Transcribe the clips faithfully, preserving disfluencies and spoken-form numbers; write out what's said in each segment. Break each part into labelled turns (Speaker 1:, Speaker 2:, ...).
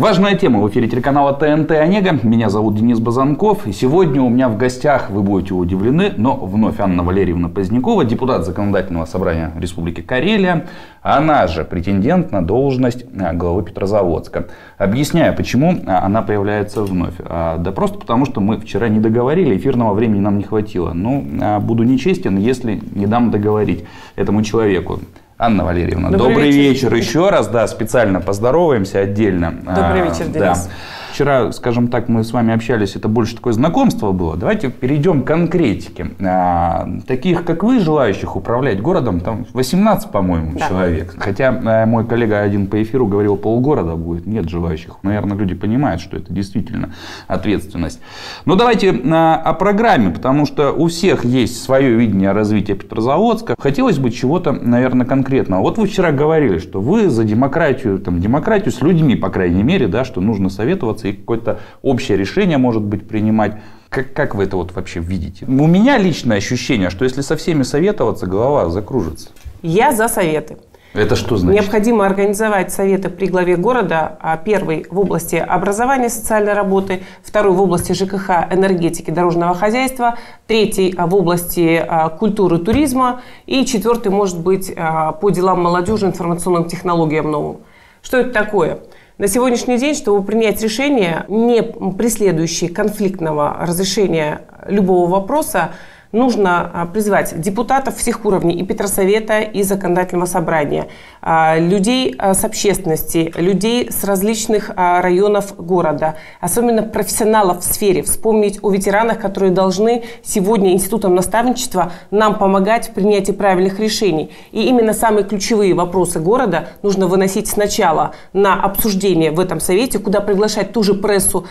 Speaker 1: Важная тема в эфире телеканала ТНТ «Онега». Меня зовут Денис Базанков. И сегодня у меня в гостях, вы будете удивлены, но вновь Анна Валерьевна Позднякова, депутат Законодательного собрания Республики Карелия. Она же претендент на должность главы Петрозаводска. Объясняю, почему она появляется вновь. Да просто потому, что мы вчера не договорили, эфирного времени нам не хватило. Ну, буду нечестен, если не дам договорить этому человеку. Анна Валерьевна, добрый, добрый вечер. вечер еще раз, да, специально поздороваемся отдельно.
Speaker 2: Добрый вечер, Денис. Да.
Speaker 1: Вчера, скажем так, мы с вами общались, это больше такое знакомство было. Давайте перейдем к конкретике. А, таких, как вы, желающих управлять городом, там восемнадцать, по-моему, да. человек. Хотя а, мой коллега один по эфиру говорил, полгорода будет, нет желающих. Наверное, люди понимают, что это действительно ответственность. Но давайте а, о программе, потому что у всех есть свое видение развития Петрозаводска. Хотелось бы чего-то, наверное, конкретного. Вот вы вчера говорили, что вы за демократию, там, демократию с людьми, по крайней мере, да, что нужно советоваться и какое-то общее решение, может быть, принимать. Как, как вы это вот вообще видите? У меня личное ощущение, что если со всеми советоваться, голова закружится.
Speaker 2: Я за советы.
Speaker 1: Это что значит?
Speaker 2: Необходимо организовать советы при главе города. Первый в области образования, социальной работы, второй в области ЖКХ, энергетики, дорожного хозяйства, третий в области культуры, туризма и четвертый, может быть, по делам молодежи, информационным технологиям новым. Что это такое? На сегодняшний день, чтобы принять решение, не преследующее конфликтного разрешения любого вопроса, нужно призвать депутатов всех уровней, и Петросовета, и Законодательного собрания, людей с общественности, людей с различных районов города, особенно профессионалов в сфере. Вспомнить о ветеранах, которые должны сегодня институтом наставничества нам помогать в принятии правильных решений. И именно самые ключевые вопросы города нужно выносить сначала на обсуждение в этом совете, куда приглашать ту же прессу.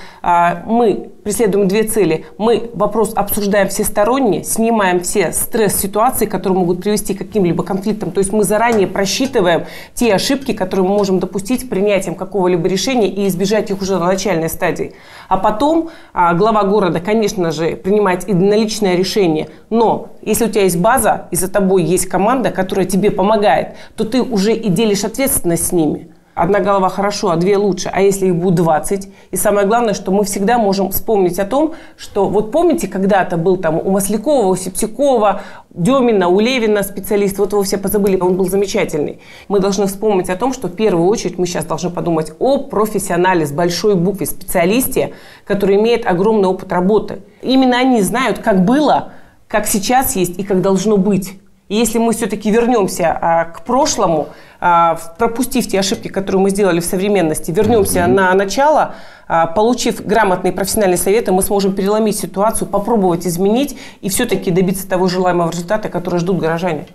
Speaker 2: Мы преследуем две цели. Мы вопрос обсуждаем всесторонне, снимаем все стресс-ситуации, которые могут привести к каким-либо конфликтам. То есть мы заранее просчитываем те ошибки, которые мы можем допустить принятием какого-либо решения и избежать их уже на начальной стадии. А потом а, глава города, конечно же, принимает единоличное решение. Но если у тебя есть база и за тобой есть команда, которая тебе помогает, то ты уже и делишь ответственность с ними. Одна голова хорошо, а две лучше. А если их будет двадцать? И самое главное, что мы всегда можем вспомнить о том, что вот помните, когда-то был там у Маслякова, у Септикова, Демина, у Левина специалист, вот его все позабыли, он был замечательный. Мы должны вспомнить о том, что в первую очередь мы сейчас должны подумать о профессионале с большой буквы, специалисте, который имеет огромный опыт работы. Именно они знают, как было, как сейчас есть и как должно быть. И если мы все-таки вернемся а, к прошлому, а, пропустив те ошибки, которые мы сделали в современности, вернемся mm-hmm. на начало, а, получив грамотные профессиональные советы, мы сможем переломить ситуацию, попробовать изменить и все-таки добиться того желаемого результата, который ждут горожане.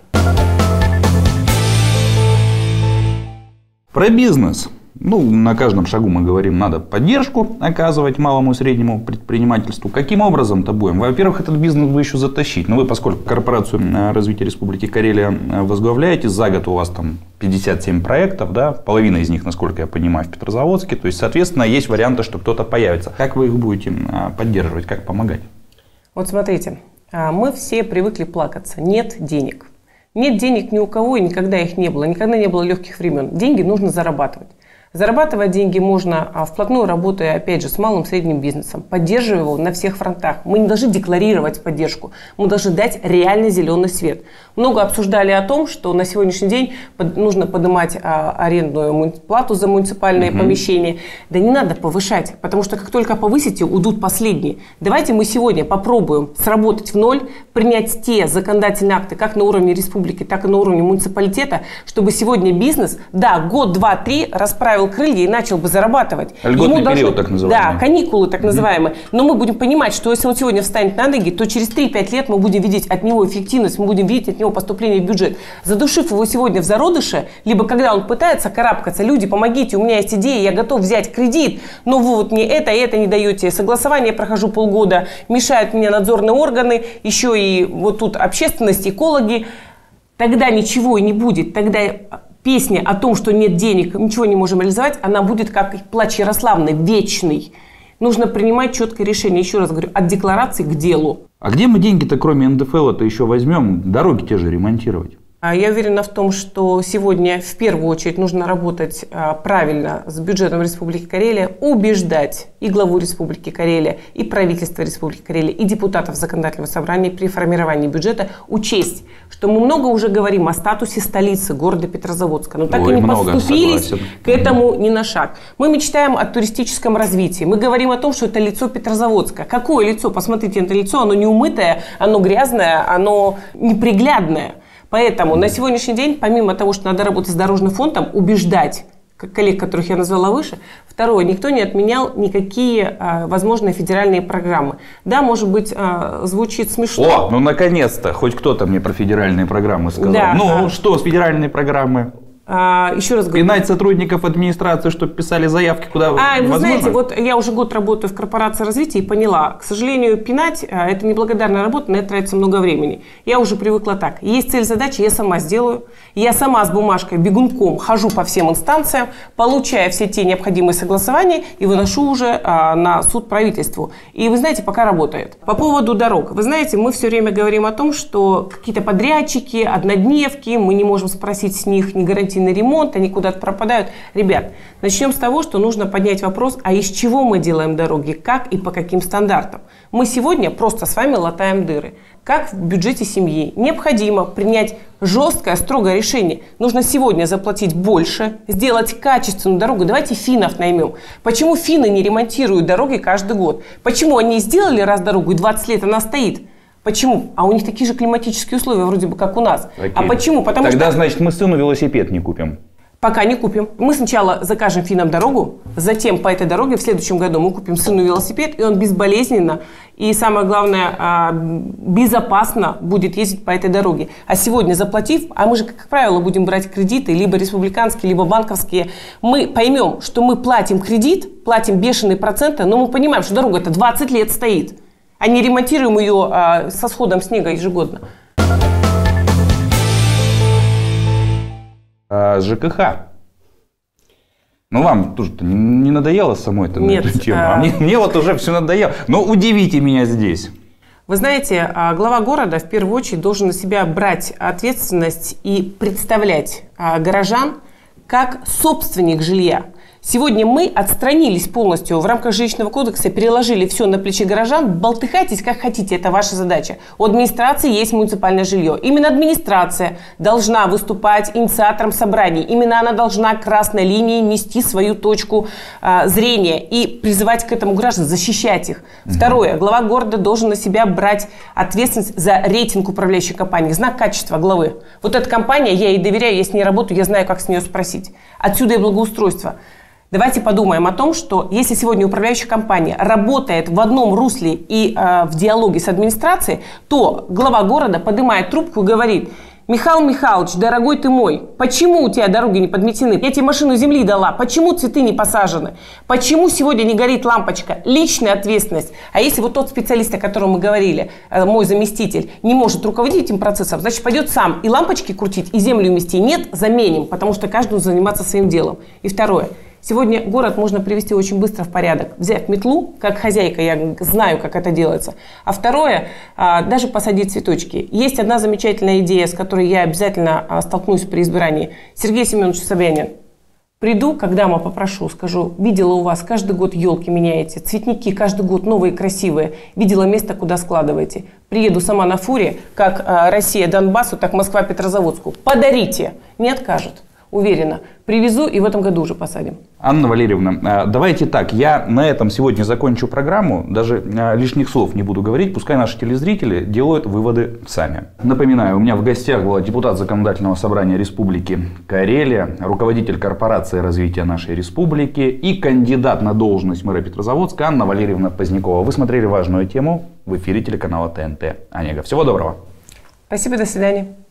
Speaker 1: Про бизнес. Ну, на каждом шагу мы говорим, надо поддержку оказывать малому и среднему предпринимательству. Каким образом-то будем? Во-первых, этот бизнес вы еще затащить. Но вы, поскольку корпорацию развития Республики Карелия возглавляете, за год у вас там пятьдесят семь проектов, да, половина из них, насколько я понимаю, в Петрозаводске. То есть, соответственно, есть варианты, что кто-то появится. Как вы их будете поддерживать, как помогать?
Speaker 2: Вот смотрите, мы все привыкли плакаться. Нет денег. Нет денег ни у кого и никогда их не было. Никогда не было легких времен. Деньги нужно зарабатывать. Зарабатывать деньги можно, вплотную работая, опять же, с малым и средним бизнесом, поддерживая его на всех фронтах. Мы не должны декларировать поддержку, мы должны дать реальный зеленый свет. Много обсуждали о том, что на сегодняшний день нужно поднимать арендную плату за муниципальные угу. помещения. Да не надо повышать, потому что как только повысите, уйдут последние. Давайте мы сегодня попробуем сработать в ноль, принять те законодательные акты, как на уровне республики, так и на уровне муниципалитета, чтобы сегодня бизнес, да, год, два, три расправил крылья и начал бы зарабатывать.
Speaker 1: Льготный должны, период, так называемый.
Speaker 2: Да, каникулы так называемые. Но мы будем понимать, что если он сегодня встанет на ноги, то через три-пять лет мы будем видеть от него эффективность, мы будем видеть от него поступление в бюджет. Задушив его сегодня в зародыше, либо когда он пытается карабкаться, люди, помогите, у меня есть идея, я готов взять кредит, но вы вот мне это и это не даете. Согласование прохожу полгода, мешают мне надзорные органы, еще и вот тут общественность, экологи. Тогда ничего и не будет. Тогда песня о том, что нет денег, ничего не можем реализовать, она будет как плач Ярославны, вечный. Нужно принимать четкое решение, еще раз говорю, от декларации к делу.
Speaker 1: А где мы деньги-то, кроме эн дэ эф эл-то еще возьмем, дороги те же ремонтировать?
Speaker 2: Я уверена в том, что сегодня в первую очередь нужно работать правильно с бюджетом Республики Карелия, убеждать и главу Республики Карелия, и правительство Республики Карелия, и депутатов Законодательного собрания при формировании бюджета учесть, что мы много уже говорим о статусе столицы города Петрозаводска, но так Ой, и не много, подступились согласен. К этому ни на шаг. Мы мечтаем о туристическом развитии, мы говорим о том, что это лицо Петрозаводска. Какое лицо? Посмотрите на это лицо, оно не умытое, оно грязное, оно неприглядное. Поэтому на сегодняшний день, помимо того, что надо работать с дорожным фондом, убеждать коллег, которых я назвала выше, второе, никто не отменял никакие а, возможные федеральные программы. Да, может быть, а, звучит смешно.
Speaker 1: О, ну наконец-то, хоть кто-то мне про федеральные программы сказал. Да, ну а... что с федеральные программы?
Speaker 2: А, еще раз говорю.
Speaker 1: Пинать сотрудников администрации, чтобы писали заявки, куда
Speaker 2: а,
Speaker 1: возможно?
Speaker 2: Вы знаете, вот я уже год работаю в корпорации развития и поняла, к сожалению, пинать – это неблагодарная работа, на это тратится много времени. Я уже привыкла так. Есть цель задачи, я сама сделаю. Я сама с бумажкой бегунком хожу по всем инстанциям, получаю все те необходимые согласования и выношу уже а, на суд правительству. И вы знаете, пока работает. По поводу дорог. Вы знаете, мы все время говорим о том, что какие-то подрядчики, однодневки, мы не можем спросить с них, не гарантийный ремонт, они куда-то пропадают. Ребят, начнем с того, что нужно поднять вопрос, а из чего мы делаем дороги, как и по каким стандартам. Мы сегодня просто с вами латаем дыры. Как в бюджете семьи необходимо принять жесткое, строгое решение. Нужно сегодня заплатить больше, сделать качественную дорогу. Давайте финнов наймем. Почему финны не ремонтируют дороги каждый год? Почему они сделали раз дорогу и двадцать лет она стоит? Почему? А у них такие же климатические условия, вроде бы, как у нас. Окей. А почему? Потому
Speaker 1: Тогда,
Speaker 2: что...
Speaker 1: значит, мы сыну велосипед не купим.
Speaker 2: Пока не купим. Мы сначала закажем финнам дорогу, затем по этой дороге в следующем году мы купим сыну велосипед, и он безболезненно и, самое главное, безопасно будет ездить по этой дороге. А сегодня заплатив, а мы же, как правило, будем брать кредиты, либо республиканские, либо банковские, мы поймем, что мы платим кредит, платим бешеные проценты, но мы понимаем, что дорога-то двадцать лет стоит, а не ремонтируем ее со сходом снега ежегодно.
Speaker 1: А, ЖКХ. Ну, вам тоже не надоело самой это,
Speaker 2: Нет,
Speaker 1: эту тему?
Speaker 2: А...
Speaker 1: А мне, мне вот уже все надоело. Но удивите меня здесь.
Speaker 2: Вы знаете, глава города в первую очередь должен на себя брать ответственность и представлять горожан как собственник жилья. Сегодня мы отстранились полностью в рамках жилищного кодекса, переложили все на плечи горожан. Болтыхайтесь как хотите, это ваша задача. У администрации есть муниципальное жилье. Именно администрация должна выступать инициатором собраний. Именно она должна красной линией нести свою точку а, зрения и призывать к этому граждан, защищать их. Mm-hmm. Второе. Глава города должен на себя брать ответственность за рейтинг управляющей компании. Знак качества главы. Вот эта компания, я ей доверяю, я с ней работаю, я знаю, как с нее спросить. Отсюда и благоустройство. Давайте подумаем о том, что если сегодня управляющая компания работает в одном русле и э, в диалоге с администрацией, то глава города поднимает трубку и говорит: Михаил Михайлович, дорогой ты мой, почему у тебя дороги не подметены? Я тебе машину земли дала, почему цветы не посажены? Почему сегодня не горит лампочка? Личная ответственность. А если вот тот специалист, о котором мы говорили, мой заместитель, не может руководить этим процессом, значит, пойдет сам и лампочки крутить, и землю мести. Нет, заменим, потому что каждый должен заниматься своим делом. И второе. Сегодня город можно привести очень быстро в порядок. Взять метлу, как хозяйка, я знаю, как это делается. А второе, даже посадить цветочки. Есть одна замечательная идея, с которой я обязательно столкнусь при избрании. Сергей Семенович Собянин. Приду, к дамам попрошу, скажу: видела у вас, каждый год елки меняете, цветники каждый год новые, красивые. Видела место, куда складываете. Приеду сама на фуре, как Россия Донбассу, так Москва Петрозаводску. Подарите. Не откажут. Уверена. Привезу и в этом году уже посадим.
Speaker 1: Анна Валерьевна, давайте так, я на этом сегодня закончу программу, даже лишних слов не буду говорить, пускай наши телезрители делают выводы сами. Напоминаю, у меня в гостях была депутат Законодательного собрания Республики Карелия, руководитель корпорации развития нашей республики и кандидат на должность мэра Петрозаводска Анна Валерьевна Позднякова. Вы смотрели важную тему в эфире телеканала ТНТ. Онега. Всего доброго.
Speaker 2: Спасибо, до свидания.